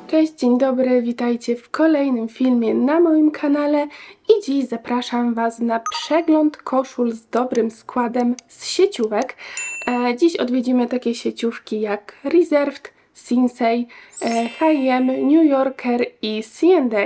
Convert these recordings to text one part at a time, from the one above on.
Cześć, dzień dobry, witajcie w kolejnym filmie na moim kanale i dziś zapraszam Was na przegląd koszul z dobrym składem z sieciówek. Dziś odwiedzimy takie sieciówki jak Reserved, Sinsay, H&M, New Yorker i C&A.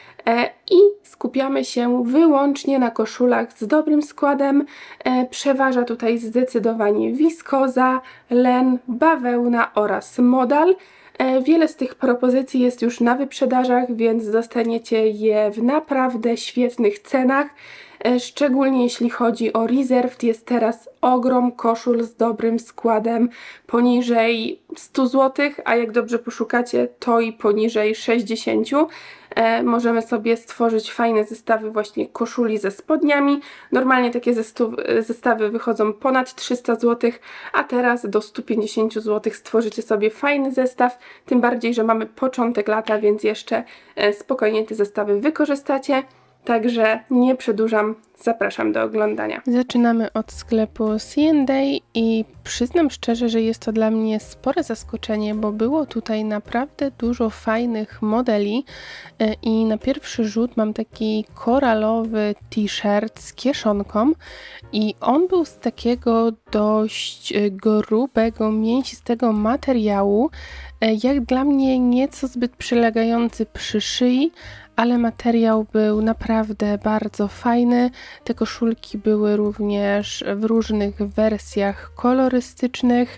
I skupiamy się wyłącznie na koszulach z dobrym składem. Przeważa tutaj zdecydowanie wiskoza, len, bawełna oraz modal. Wiele z tych propozycji jest już na wyprzedażach, więc dostaniecie je w naprawdę świetnych cenach. Szczególnie jeśli chodzi o Reserved, jest teraz ogrom koszul z dobrym składem poniżej 100 zł, a jak dobrze poszukacie, to i poniżej 60 zł. Możemy sobie stworzyć fajne zestawy właśnie koszuli ze spodniami. Normalnie takie zestawy wychodzą ponad 300 zł, a teraz do 150 zł stworzycie sobie fajny zestaw. Tym bardziej, że mamy początek lata, więc jeszcze spokojnie te zestawy wykorzystacie. Także nie przedłużam, zapraszam do oglądania. Zaczynamy od sklepu C&A i przyznam szczerze, że jest to dla mnie spore zaskoczenie, bo było tutaj naprawdę dużo fajnych modeli i na pierwszy rzut mam taki koralowy t-shirt z kieszonką i on był z takiego dość grubego, mięsistego materiału, jak dla mnie nieco zbyt przylegający przy szyi, ale materiał był naprawdę bardzo fajny. Te koszulki były również w różnych wersjach kolorystycznych.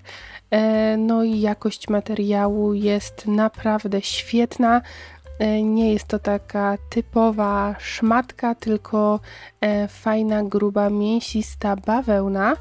No i jakość materiału jest naprawdę świetna. Nie jest to taka typowa szmatka, tylko fajna, gruba, mięsista bawełna.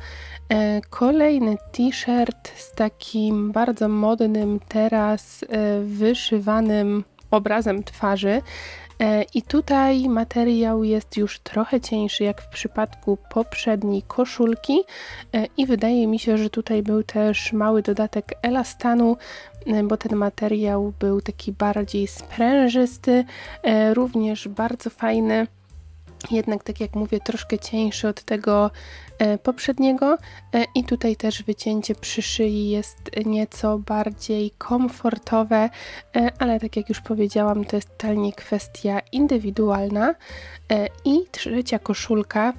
Kolejny t-shirt z takim bardzo modnym teraz wyszywanym obrazem twarzy. I tutaj materiał jest już trochę cieńszy jak w przypadku poprzedniej koszulki i wydaje mi się, że tutaj był też mały dodatek elastanu, bo ten materiał był taki bardziej sprężysty, również bardzo fajny. Jednak, tak jak mówię, troszkę cieńszy od tego poprzedniego i tutaj też wycięcie przy szyi jest nieco bardziej komfortowe, ale tak jak już powiedziałam, to jest totalnie kwestia indywidualna. I trzecia koszulka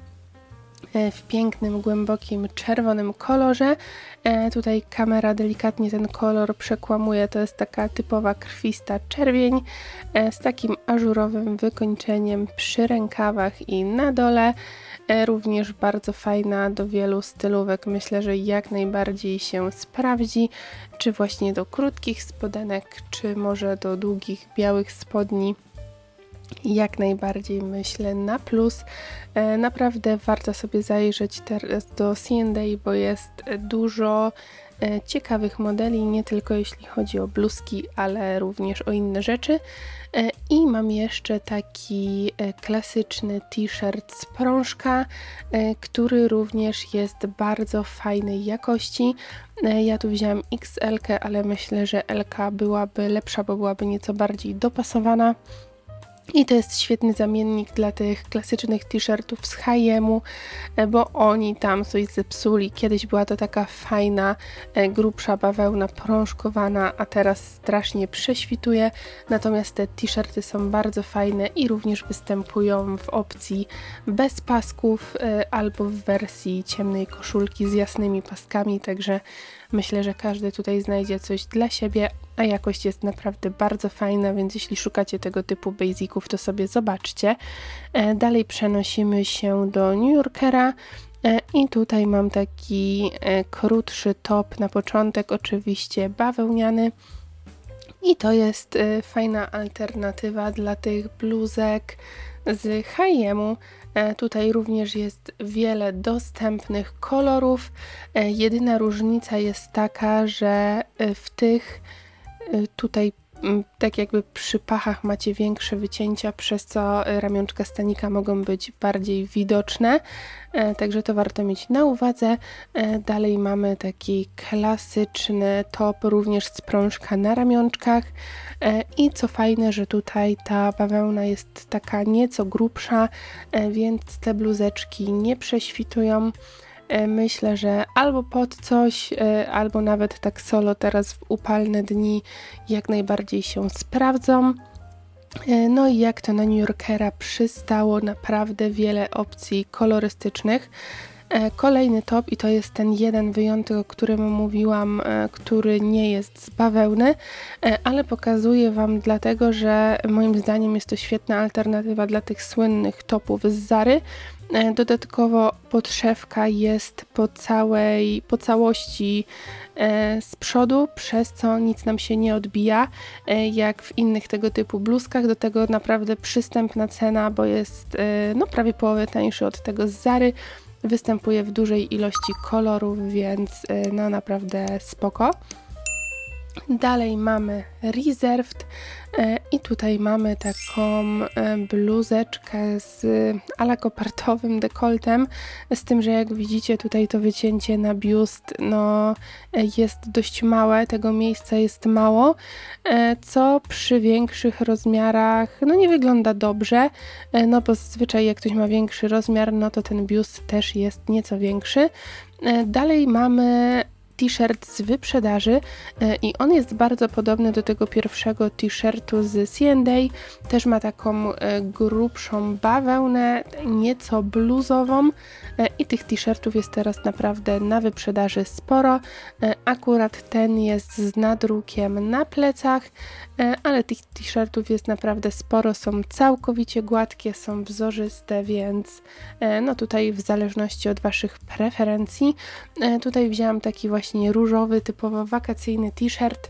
w pięknym, głębokim, czerwonym kolorze. Tutaj kamera delikatnie ten kolor przekłamuje, to jest taka typowa krwista czerwień z takim ażurowym wykończeniem przy rękawach i na dole. Również bardzo fajna do wielu stylówek, myślę, że jak najbardziej się sprawdzi, czy właśnie do krótkich spodenek, czy może do długich, białych spodni. Jak najbardziej myślę na plus. Naprawdę warto sobie zajrzeć teraz do C&A, bo jest dużo ciekawych modeli, nie tylko jeśli chodzi o bluzki, ale również o inne rzeczy. I mam jeszcze taki klasyczny t-shirt z prążka, który również jest bardzo fajnej jakości. Ja tu wziąłam XL, ale myślę, że L byłaby lepsza, bo byłaby nieco bardziej dopasowana. I to jest świetny zamiennik dla tych klasycznych t-shirtów z H&M-u, bo oni tam coś zepsuli. Kiedyś była to taka fajna, grubsza bawełna prążkowana, a teraz strasznie prześwituje. Natomiast te t-shirty są bardzo fajne i również występują w opcji bez pasków albo w wersji ciemnej koszulki z jasnymi paskami, także myślę, że każdy tutaj znajdzie coś dla siebie, a jakość jest naprawdę bardzo fajna, więc jeśli szukacie tego typu basiców, to sobie zobaczcie. Dalej przenosimy się do New Yorkera i tutaj mam taki krótszy top na początek, oczywiście bawełniany. I to jest fajna alternatywa dla tych bluzek z H&M-u. Tutaj również jest wiele dostępnych kolorów. Jedyna różnica jest taka, że w tych tutaj tak jakby przy pachach macie większe wycięcia, przez co ramionczka stanika mogą być bardziej widoczne, także to warto mieć na uwadze. Dalej mamy taki klasyczny top, również z prążka na ramionczkach i co fajne, że tutaj ta bawełna jest taka nieco grubsza, więc te bluzeczki nie prześwitują. Myślę, że albo pod coś, albo nawet tak solo teraz w upalne dni jak najbardziej się sprawdzą. No i jak to na New Yorkera przystało, naprawdę wiele opcji kolorystycznych. Kolejny top i to jest ten jeden wyjątek, o którym mówiłam, który nie jest z bawełny, ale pokazuję Wam dlatego, że moim zdaniem jest to świetna alternatywa dla tych słynnych topów z Zary. Dodatkowo podszewka jest po całości z przodu, przez co nic nam się nie odbija, jak w innych tego typu bluzkach. Do tego naprawdę przystępna cena, bo jest no, prawie połowę tańszy od tego z Zary. Występuje w dużej ilości kolorów, więc no naprawdę spoko. Dalej mamy Reserved i tutaj mamy taką bluzeczkę z ala kopertowym dekoltem, z tym, że jak widzicie tutaj to wycięcie na biust no, jest dość małe, tego miejsca jest mało, co przy większych rozmiarach no, nie wygląda dobrze, no bo zazwyczaj jak ktoś ma większy rozmiar, no to ten biust też jest nieco większy. Dalej mamy t-shirt z wyprzedaży i on jest bardzo podobny do tego pierwszego t-shirtu z C&A. Też ma taką grubszą bawełnę, nieco bluzową i tych t-shirtów jest teraz naprawdę na wyprzedaży sporo. Akurat ten jest z nadrukiem na plecach, ale tych t-shirtów jest naprawdę sporo, są całkowicie gładkie, są wzorzyste, więc no tutaj w zależności od Waszych preferencji. Tutaj wzięłam taki właśnie różowy, typowo wakacyjny t-shirt,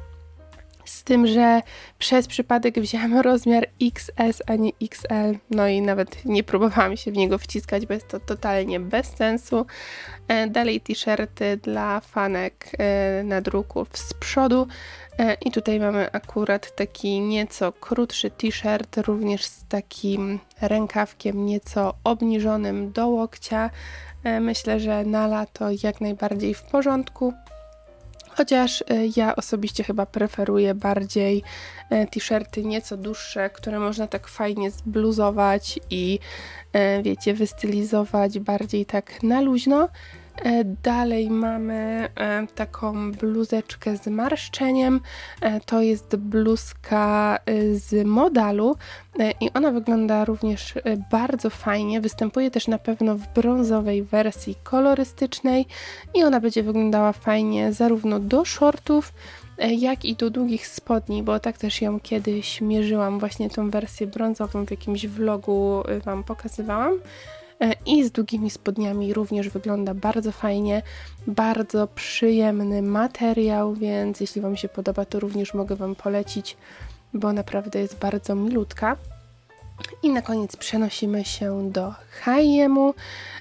z tym, że przez przypadek wzięłam rozmiar XS, a nie XL, no i nawet nie próbowałam się w niego wciskać, bo jest to totalnie bez sensu. Dalej t-shirty dla fanek nadruków z przodu i tutaj mamy akurat taki nieco krótszy t-shirt, również z takim rękawkiem nieco obniżonym do łokcia. Myślę, że na lato jak najbardziej w porządku. Chociaż ja osobiście chyba preferuję bardziej t-shirty nieco dłuższe, które można tak fajnie zbluzować i wiecie, wystylizować bardziej tak na luźno. Dalej mamy taką bluzeczkę z marszczeniem, to jest bluzka z modalu i ona wygląda również bardzo fajnie, występuje też na pewno w brązowej wersji kolorystycznej i ona będzie wyglądała fajnie zarówno do shortów, jak i do długich spodni, bo tak też ją kiedyś mierzyłam, właśnie tą wersję brązową w jakimś vlogu Wam pokazywałam. I z długimi spodniami również wygląda bardzo fajnie, bardzo przyjemny materiał, więc jeśli Wam się podoba, to również mogę Wam polecić, bo naprawdę jest bardzo milutka. I na koniec przenosimy się do H&M-u.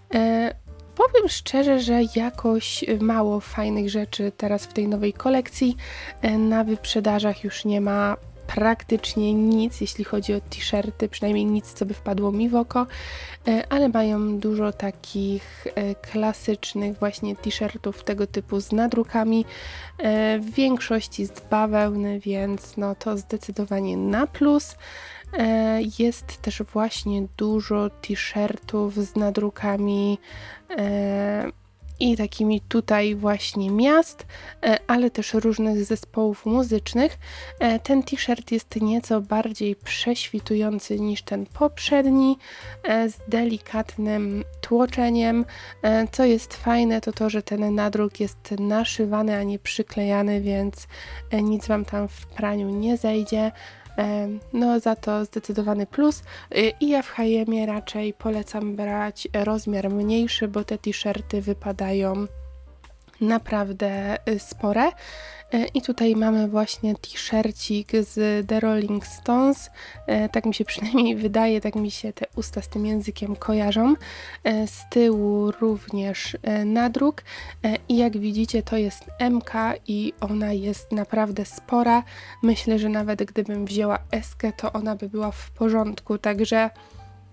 Powiem szczerze, że jakoś mało fajnych rzeczy teraz w tej nowej kolekcji. Na wyprzedażach już nie ma praktycznie nic, jeśli chodzi o t-shirty, przynajmniej nic, co by wpadło mi w oko, ale mają dużo takich klasycznych właśnie t-shirtów tego typu z nadrukami, w większości z bawełny, więc no to zdecydowanie na plus. Jest też właśnie dużo t-shirtów z nadrukami i takimi tutaj właśnie miast, ale też różnych zespołów muzycznych. Ten t-shirt jest nieco bardziej prześwitujący niż ten poprzedni, z delikatnym tłoczeniem. Co jest fajne, to to, że ten nadruk jest naszywany, a nie przyklejany, więc nic Wam tam w praniu nie zejdzie. No za to zdecydowany plus i ja w H&M raczej polecam brać rozmiar mniejszy, bo te t-shirty wypadają naprawdę spore. I tutaj mamy właśnie t-shircik z The Rolling Stones, tak mi się przynajmniej wydaje, tak mi się te usta z tym językiem kojarzą. Z tyłu również nadruk i jak widzicie to jest MK i ona jest naprawdę spora. Myślę, że nawet gdybym wzięła S-kę, to ona by była w porządku, także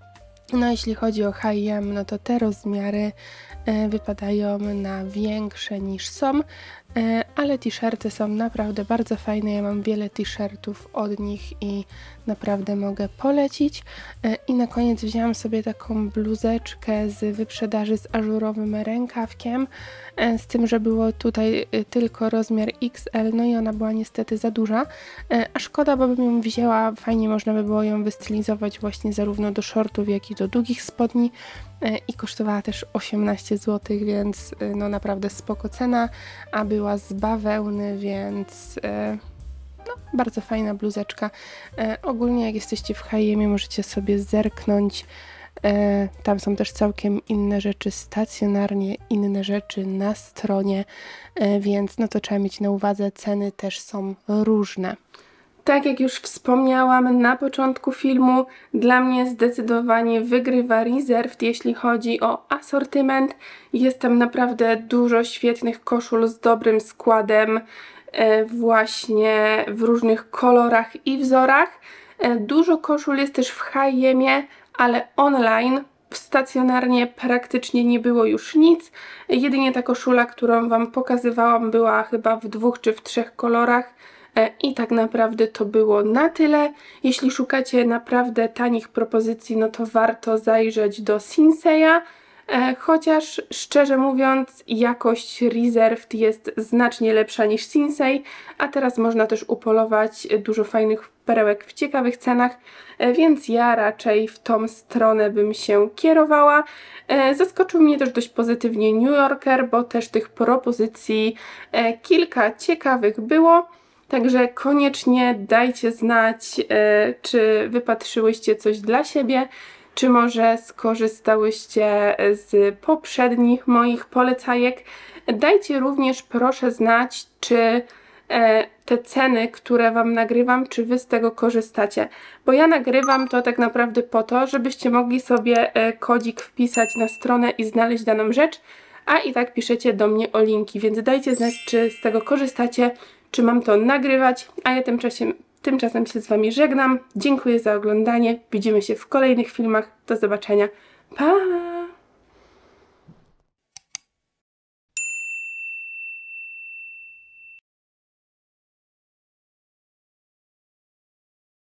No jeśli chodzi o H&M, no to te rozmiary wypadają na większe niż są, ale t-shirty są naprawdę bardzo fajne. Ja mam wiele t-shirtów od nich i naprawdę mogę polecić. I na koniec wzięłam sobie taką bluzeczkę z wyprzedaży z ażurowym rękawkiem, z tym, że było tutaj tylko rozmiar XL, no i ona była niestety za duża, a szkoda, bo bym ją wzięła, fajnie można by było ją wystylizować właśnie zarówno do shortów, jak i do długich spodni. I kosztowała też 18 zł, więc no naprawdę spoko cena, a była z bawełny, więc no, bardzo fajna bluzeczka. Ogólnie jak jesteście w H&M możecie sobie zerknąć, tam są też całkiem inne rzeczy stacjonarnie, inne rzeczy na stronie, więc no to trzeba mieć na uwadze, ceny też są różne. Tak jak już wspomniałam na początku filmu, dla mnie zdecydowanie wygrywa Reserved, jeśli chodzi o asortyment. Jest tam naprawdę dużo świetnych koszul z dobrym składem, właśnie w różnych kolorach i wzorach. Dużo koszul jest też w H&M-ie, ale online, stacjonarnie praktycznie nie było już nic. Jedynie ta koszula, którą Wam pokazywałam, była chyba w 2 czy w 3 kolorach. I tak naprawdę to było na tyle. Jeśli szukacie naprawdę tanich propozycji, no to warto zajrzeć do Sinseya, chociaż szczerze mówiąc jakość Reserved jest znacznie lepsza niż Sinsey, a teraz można też upolować dużo fajnych perełek w ciekawych cenach, więc ja raczej w tą stronę bym się kierowała. Zaskoczył mnie też dość pozytywnie New Yorker, bo też tych propozycji kilka ciekawych było. Także koniecznie dajcie znać, czy wypatrzyłyście coś dla siebie, czy może skorzystałyście z poprzednich moich polecajek. Dajcie również proszę znać, czy te ceny, które Wam nagrywam, czy Wy z tego korzystacie. Bo ja nagrywam to tak naprawdę po to, żebyście mogli sobie kodzik wpisać na stronę i znaleźć daną rzecz, a i tak piszecie do mnie o linki, więc dajcie znać, czy z tego korzystacie, czy mam to nagrywać, a ja tymczasem się z Wami żegnam. Dziękuję za oglądanie. Widzimy się w kolejnych filmach. Do zobaczenia. Pa!